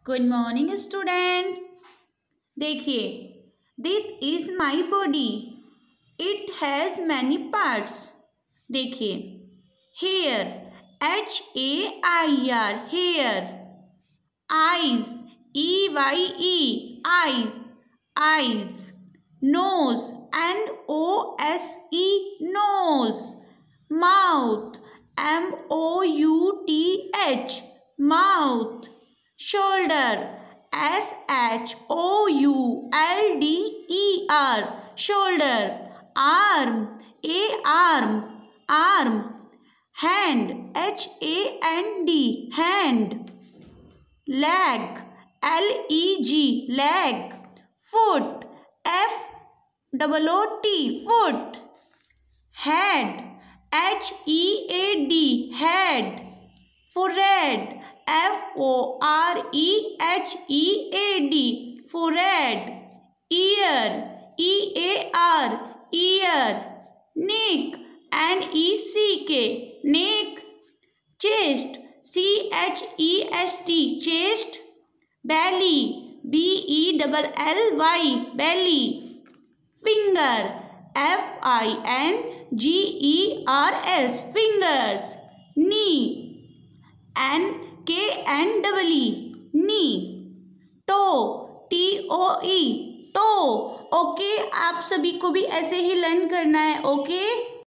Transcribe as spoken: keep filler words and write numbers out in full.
Good morning student. देखिए, this is my body, it has many parts. देखिए, hair, H A I R, hair. Eyes, E Y E, eyes, eyes. Nose, N O S E, nose. Mouth, M O U T H, mouth. Shoulder, S H O U L D E R, shoulder. Arm, A arm, arm. Hand, H A N D, hand. Leg, L E G, leg. Foot, F O O T, foot. Head, H E A D, head. Forehead, F O R E H E A D, forehead. Ear, E A R, ear. Neck, N E C K, neck. Chest, C H E S T, chest. Belly, B E L L Y, belly. Finger, F I N G E R S, fingers. Knee, N K N E E, knee. Toe, T O E, toe. Okay, आप सभी को भी ऐसे ही learn करना है। Okay.